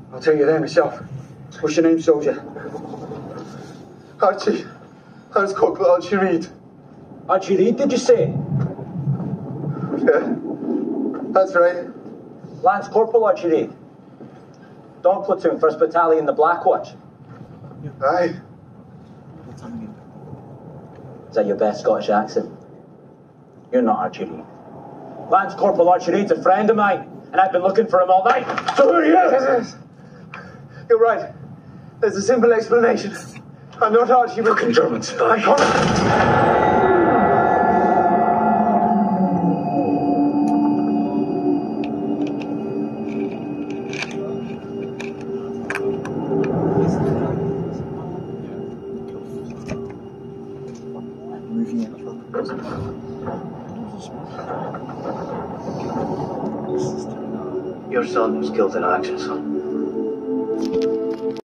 I'll tell you there myself. What's your name, soldier? Archie. Lance Corporal Archie Reed. Archie Reed, did you say? Yeah, that's right. Lance Corporal Archie Reed. Dog Platoon, 1st Battalion, the Black Watch. Aye. Is that your best Scottish accent? You're not Archie Reed. Lance Corporal Archie Reed's a friend of mine, and I've been looking for him all night. So who are you? Yes. You're right. There's a simple explanation. I'm not Archie Reed. Fucking German spy. I'm Conrad. Your son was killed in action, son.